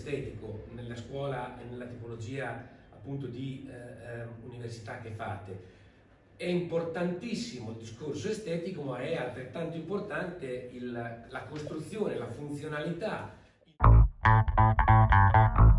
estetico nella scuola e nella tipologia appunto di università che fate. È importantissimo il discorso estetico, ma è altrettanto importante la costruzione, la funzionalità.